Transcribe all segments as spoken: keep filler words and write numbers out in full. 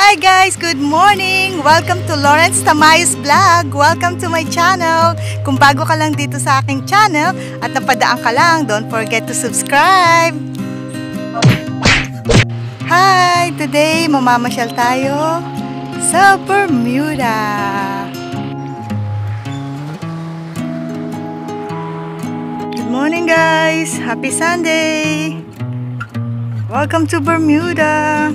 Hi guys! Good morning! Welcome to Loren Tamayo's vlog! Welcome to my channel! Kung bago ka lang dito sa aking channel at napadaan ka lang, don't forget to subscribe! Hi! Today, mamamasyal tayo sa Bermuda! Good morning guys! Happy Sunday! Welcome to Bermuda!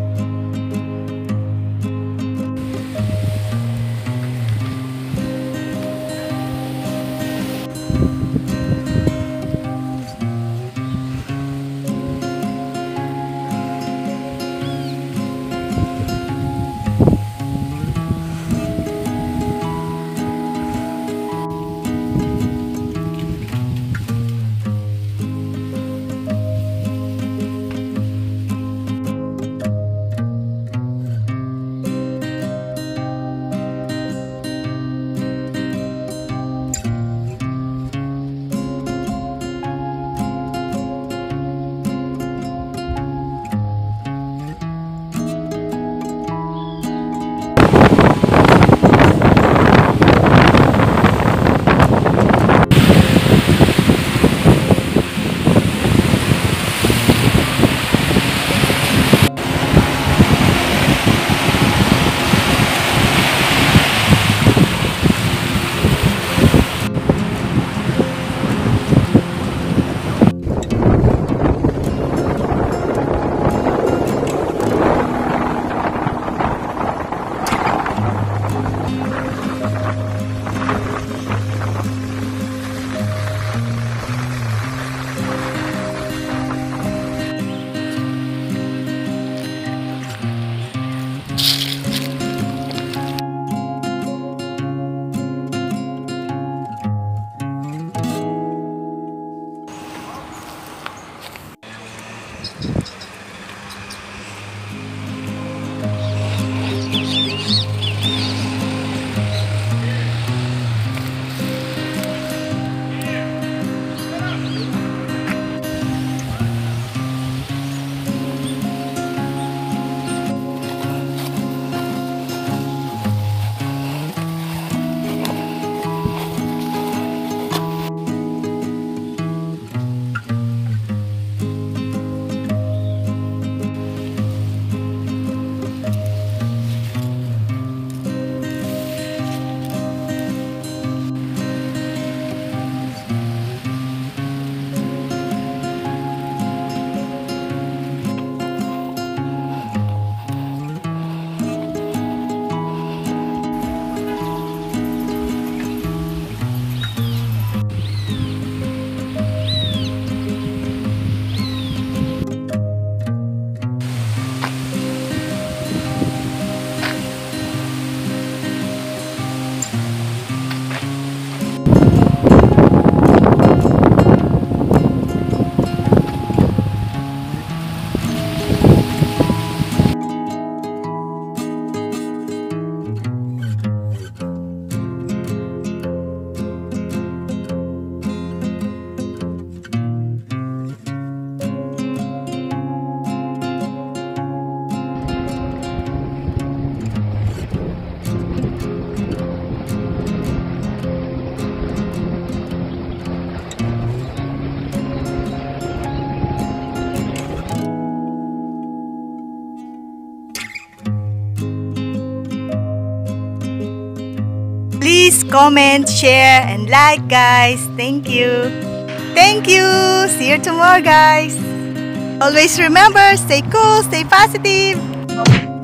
Please comment, share, and like guys. Thank you. Thank you. See you tomorrow guys. Always remember, stay cool, stay positive.